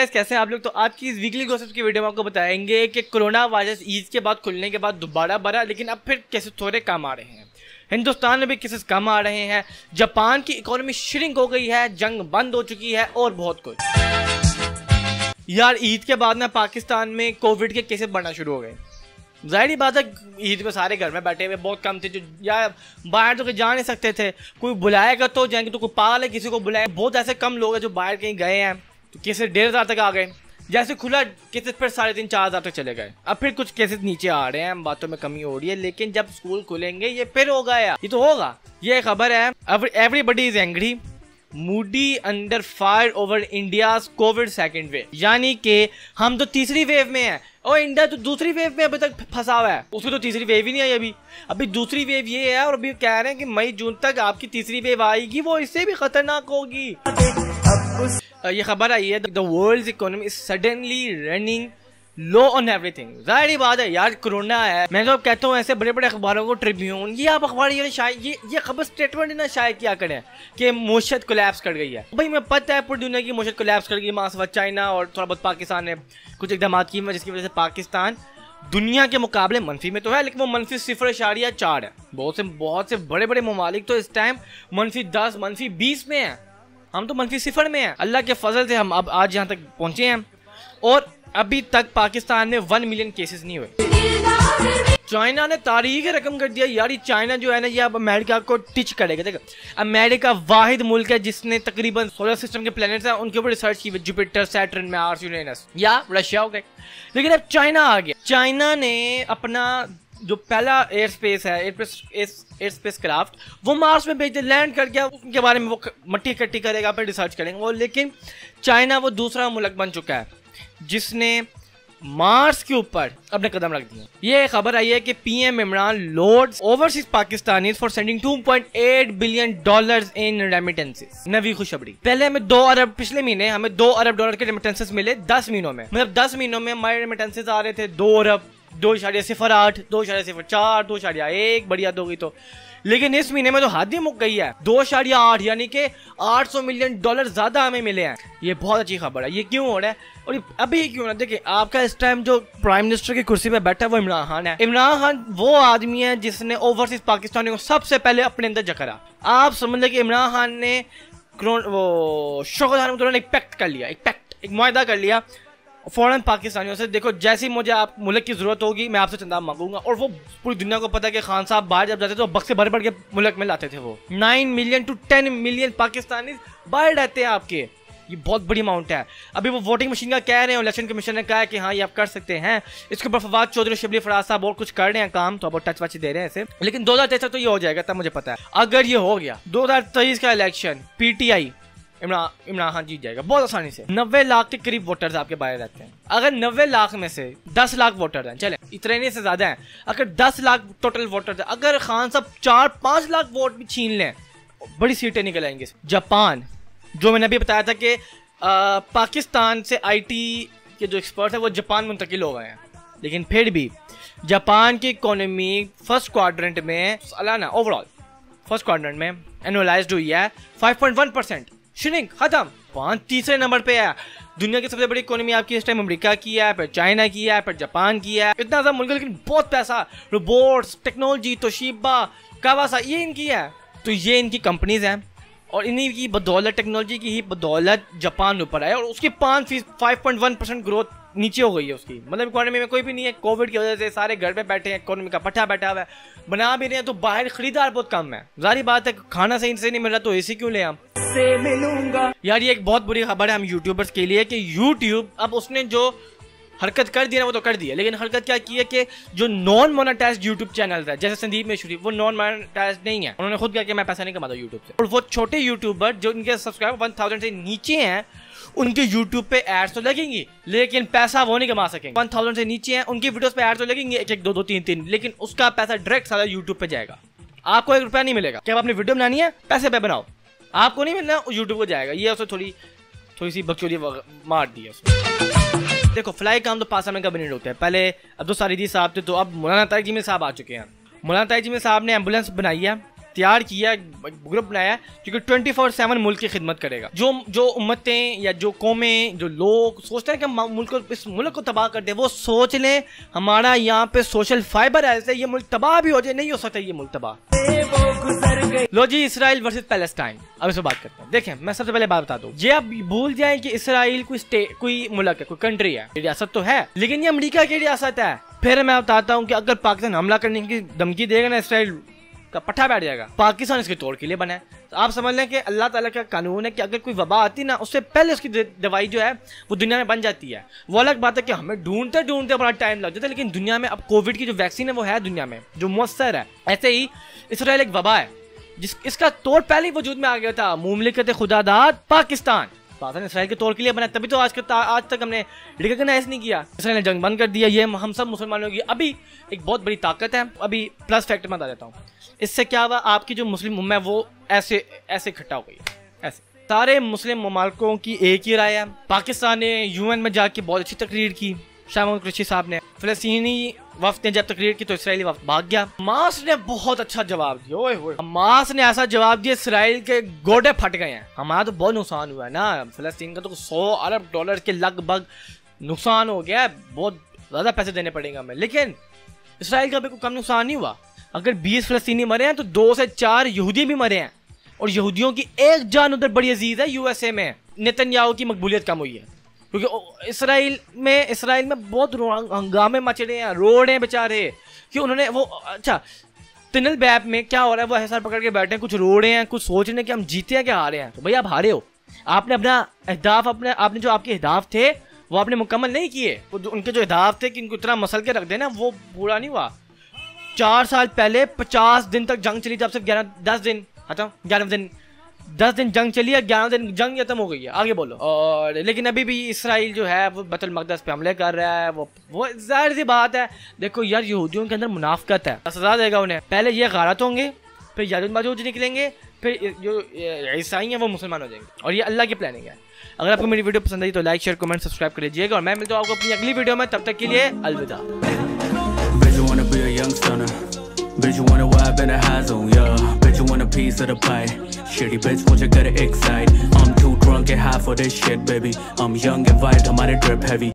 Guys, कैसे हैं आप लोग। तो आज की इस वीकली गॉसिप की वीडियो में आपको बताएंगे कि कोरोना वायरस ईद के बाद खुलने के बाद दोबारा बढ़ा, लेकिन अब फिर केसेस थोड़े कम आ रहे हैं। हिंदुस्तान में भी केसेस कम आ रहे हैं। जापान की इकोनॉमी श्रिंक हो गई है, जंग बंद हो चुकी है और बहुत कुछ। यार ईद के बाद ना पाकिस्तान में कोविड के केसेस बढ़ना शुरू हो गए। जाहिर बात है, ईद में सारे घर में बैठे हुए, बहुत कम थे जो या बाहर तो जा नहीं सकते थे। कोई बुलाएगा तो जाएंगे, तो कोई पागल है किसी को बुलाए। बहुत ऐसे कम लोग हैं जो बाहर कहीं गए हैं, तो केसेस 1,500 तक आ गए। जैसे खुला केसेस फिर 3,500-4,000 तक चले गए। अब फिर कुछ केसेस नीचे आ रहे हैं, बातों में कमी हो रही है, लेकिन जब स्कूल खुलेंगे ये फिर होगा यार, ये तो होगा। ये खबर है, everybody is angry, Modi under fire over India's covid second wave. यानी कि हम तो तीसरी वेव में हैं और इंडिया तो दूसरी वेव में अभी तक फंसा हुआ है। उसकी तो तीसरी वेव ही नहीं आई अभी दूसरी वेव ये है, और अभी कह रहे हैं कि मई जून तक आपकी तीसरी वेव आएगी, वो इससे भी खतरनाक होगी। ये खबर आई है, the world's economy is suddenly running low on everything. जाहिर बात है यार, कोरोना है। मैं तो कहता हूँ ऐसे बड़े बड़े अखबारों को, ट्रिब्यून, ये आप अखबार ये खबर स्टेटमेंट ना शायद क्या करें कि मईशत कोलैप्स कर गई है। भाई मैं पता है पूरी दुनिया की मईशत कोलैप्स कर गई, मासवा चाइना और थोड़ा बहुत पाकिस्तान ने कुछ इकदाम किए, जिसकी वजह से पाकिस्तान दुनिया के मुकाबले मनफी में तो है, लेकिन वो मनफी 0.4 है। बहुत से बड़े बड़े ममालिक तो इस टाइम -10, -20 में है। हम तो -0 में हैं। अल्लाह के फजल से हम अब आज यहाँ तक पहुंचे हैं, और अभी तक पाकिस्तान में 1 मिलियन केसेस नहीं हुए। चाइना ने तारीख रकम कर दिया यार। ये चाइना जो है ना, ये अब अमेरिका को टिच करेगा। देखो, अमेरिका वाहिद मुल्क है जिसने तकरीबन सोलर सिस्टम के प्लैनेट्स हैं उनके ऊपर रिसर्च की, जुपिटर, सैटर्न, मार्स, यूरेनस, या रशिया हो गए। लेकिन अब चाइना आ गया। चाइना ने अपना जो पहला एयर स्पेस है, एयर स्पेस क्राफ्ट, वो मार्स में भेज दे, लैंड कर गया। उनके बारे में वो मट्टी इकट्ठी करेगा, फिर रिसर्च करेंगे वो। लेकिन चाइना वो दूसरा मुल्क बन चुका है जिसने मार्स के ऊपर अपने कदम रख दिए। ये खबर आई है कि PM Imran lauds overseas Pakistanis for sending $2.8 billion in remittances. नवी खुशखबरी, पहले हमें 2 अरब, पिछले महीने हमें $2 के रेमिटेंसेस मिले 10 महीनों में। मतलब 10 महीनों में हमारे रेमिटेंसेस आ रहे थे 2 अरब, 2.08, 2.04, 2.1, बढ़िया हो गई तो। लेकिन इस महीने में तो हद ही मुक गई है, 2.8, यानी कि $800 मिलियन ज्यादा हमें मिले हैं। ये बहुत अच्छी खबर है। ये क्यों हो रहा है और अभी क्यों हो रहा है? देखिए, आपका इस टाइम जो प्राइम मिनिस्टर की कुर्सी पे बैठा है वो इमरान खान है। इमरान खान वो आदमी है जिसने ओवरसीज पाकिस्तानियों को सबसे पहले अपने अंदर जकड़ा। आप समझ लें कि इमरान खान ने वो शौकत एक पैक्ट कर लिया, एक मुआहदा कर लिया फौरन पाकिस्तानियों से। देखो, जैसी मुझे आप मुल्क की जरूरत होगी मैं आपसे चंदा मांगूंगा। और वो पूरी दुनिया को पता है कि खान साहब बाहर जब जाते थे तो बक्से भर भर के मुल्क में लाते थे। वो 9 मिलियन to 10 मिलियन पाकिस्तानी बाहर रहते हैं आपके। ये बहुत बड़ी अमाउंट है। अभी वो वोटिंग मशीन का कह रहे हैं, इलेक्शन कमीशन ने कहा है कि हाँ ये आप कर सकते हैं। इसके ऊपर फवाद चौधरी, शिबली फराज साहब और कुछ कर रहे हैं काम, तो अब टच वच दे रहे हैं इसे। लेकिन 2023 तक तो ये हो जाएगा, तब मुझे पता है। अगर ये हो गया 2023 का इलेक्शन, PTI इमरान खान जीत जाएगा बहुत आसानी से। 90 लाख के करीब वोटर्स आपके बाहर रहते हैं। अगर 90 लाख में से 10 लाख वोटर हैं, चले इतने से ज्यादा हैं, अगर 10 लाख टोटल वोटर्स हैं, अगर खान साहब 4-5 लाख वोट भी छीन लें, बड़ी सीटें निकल आएंगी। जापान, जो मैंने अभी बताया था कि पाकिस्तान से IT के जो एक्सपर्ट है वो जापान मुंतकिल हो गए हैं, लेकिन फिर भी जापान की इकोनॉमी फर्स्ट क्वाड्रेंट में, सालाना ओवरऑल फर्स्ट क्वाड्रेंट में एनुअलाइज्ड हुई है 5.1%। श्रिंक खत्म, तीसरे नंबर पे है। दुनिया की सबसे बड़ी इकोनॉमी आपकी इस टाइम अमेरिका की है, फिर चाइना की है, फिर जापान की है। इतना ज्यादा मुल्क, लेकिन बहुत पैसा, रोबोट्स, टेक्नोलॉजी, तोशिबा, कावासा, ये इनकी है। तो ये इनकी कंपनीज हैं और इन्हीं की बदौलत, टेक्नोलॉजी की ही बदौलत जापान ऊपर आया, और उसकी 5.1% ग्रोथ नीचे हो गई है उसकी। मतलब इकोनॉमी में कोई भी नहीं है। कोविड की वजह से सारे घर पे बैठे हैं, इकोनॉमी का पट्टा बैठा हुआ है, बना भी रहे हैं तो बाहर खरीदार बहुत कम है। जारी बात है, खाना सही से नहीं मिल रहा तो AC क्यों ले हम से मिलूंगा। यार ये एक बहुत बुरी खबर है हम यूट्यूबर्स के लिए कि यूट्यूब अब उसने जो हरकत कर दी ना वो तो कर दी है, लेकिन हरकत क्या की है कि जो नॉन मोनेटाइज्ड यूट्यूब चैनल है, जैसे संदीप मेशूरी, वो नॉन मोनेटाइज्ड नहीं है। उन्होंने खुद कहा कि मैं पैसा नहीं कमाता यूट्यूब से। और वो छोटे यूट्यूबर जो उनके सब्सक्राइबर 1000 से नीचे हैं, उनके यूट्यूब पे एड्स तो लगेंगी, लेकिन पैसा वो नहीं कमा सकेंगे। 1000 से नीचे हैं, उनकी वीडियोस पे एड्स तो लगेंगे 1, 2, 3, लेकिन उसका पैसा डायरेक्ट सारा यूट्यूब पे जाएगा। आपको ₹1 नहीं मिलेगा। क्या आपने वीडियो बनानी है, पैसे पे बनाओ, आपको नहीं मिलना, यूट्यूब को जाएगा। ये उसे थोड़ी सी बकचोदी मार दी है। देखो, फ्लाई काम तो 5 साल में कभी नहीं रुकते। पहले अब्दुल सारिदी साहब थे, तो अब मौलाना तारिक जमील साहब आ चुके हैं। मौलाना तारिक जमील साहब ने एम्बुलेंस बनाई है तैयार किया, ग्रुप बनाया जो कि 24/7 मुल्क की खिदमत करेगा। जो उम्मतें या जो कौमें, जो लोग सोचते हैं कि इस मुल्क को तबाह कर दे, वो सोच लें हमारा यहाँ पे सोशल फाइबर ऐसे ये मुल्क तबाह भी हो जाए, नहीं हो सकता ये मुल्क तबाह। लो जी, इसराइल वर्सेस पैलेस्टाइन, अब इस पर बात करते हैं। देखें, मैं सबसे पहले बात बता दूं, ये आप भूल जाएं कि इसराइल कोई मुल्क है, कोई कंट्री है, रियासत तो है, लेकिन ये अमेरिका की रियासत है। फिर मैं बताता हूँ कि अगर पाकिस्तान हमला करने की धमकी देगा ना, इसराइल का पट्टा बैठ जाएगा। पाकिस्तान इसके तोड़ के लिए बना है। तो आप समझ लें कि अल्लाह ताला का कानून है कि अगर कोई वबा आती ना, उससे पहले उसकी दवाई जो है वो दुनिया में बन जाती है। वो अलग बात है कि हमें ढूंढते ढूंढते बड़ा टाइम लग जाता है, लेकिन दुनिया में अब कोविड की जो वैक्सीन है वो है दुनिया में, जो मुअस्सर है। ऐसे ही इसराइल एक वबा है इसका तोड़ पहले ही वजूद में आ गया था। मुमलिकत खुदादाद पाकिस्तान इसराइल के तौर के लिए बना, तभी तो आज तक हमने रिकॉग्नाइज नहीं किया। इसराइल ने जंग बंद कर दिया। ये हम सब मुसलमानों की अभी एक बहुत बड़ी ताकत है। अभी प्लस फैक्टर में बता देता हूँ, इससे क्या हुआ, आपकी जो मुस्लिम उम्मा है वो ऐसे इकट्ठा हो गई। ऐसे सारे मुस्लिम ममालिकों की एक ही राय है। पाकिस्तान ने UN में जाके बहुत अच्छी तकरीर की, शाह महमूद कुरैशी साहब ने। फिलिस्तीनी वफ्द ने जब तकरीर की तो इसराइली वफ्द भाग गया। हमास ने बहुत अच्छा जवाब दिया। ओए होए, हमास ने ऐसा जवाब दिया इसराइल के गोडे फट गए हैं। हमारा तो बहुत नुकसान हुआ है ना, फिलिस्तीन का तो $100 अरब के लगभग नुकसान हो गया है, बहुत ज़्यादा पैसे देने पड़ेंगे हमें। लेकिन इसराइल का भी कोई कम नुकसान नहीं हुआ। अगर 20 फिलिस्तीनी मरे हैं तो 2 से 4 यहूदी भी मरे हैं, और यहूदियों की एक जान उधर बड़ी अजीज है USA में। नेतन्याहू की मकबूलियत कम हुई है क्योंकि इसराइल में बहुत हंगामे मच रहे हैं, रो रहे हैं बेचारे कि उन्होंने वो अच्छा तिनल बैप में क्या हो रहा है, वो ऐसा पकड़ के बैठे हैं, कुछ रो रहे हैं, कुछ सोच रहे हैं कि हम जीते हैं क्या हारे हैं। तो भाई आप हारे हो, आपने अपना अहदाफ आपने जो आपके अहदाफ थे वो आपने मुकम्मल नहीं किए। उनके जो अहदाफ थे कि इनको इतना मसल के रख देना, वो पूरा नहीं हुआ। 4 साल पहले 50 दिन तक जंग चली, जब सिर्फ 10 दिन जंग चली है, 11 दिन जंग खत्म हो गई है। आगे बोलो। और लेकिन अभी भी इसराइल जो है वो बैतुल मक़दस पे हमले कर रहा है। वो जाहिर सी बात है, देखो यार यहूदियों के अंदर मुनाफिकत है, सजा देगा उन्हें। पहले ये गारत होंगे, फिर याजूज माजूज निकलेंगे, फिर जो ईसाई हैं वो मुसलमान हो जाएंगे, और ये अल्लाह की प्लानिंग है। अगर आपको मेरी वीडियो पसंद आई तो लाइक शेयर कमेंट सब्सक्राइब कर लीजिएगा, और मैं मिलता हूँ आपको अपनी अगली वीडियो में। तब तक के लिए अलविदा। Bitch, you wanna wipe in the high zone, yeah. Bitch, you want a piece of the pie. Shitty bitch, won't you get it excite? I'm too drunk and high for this shit, baby. I'm young and wild, I'm out of drip heavy.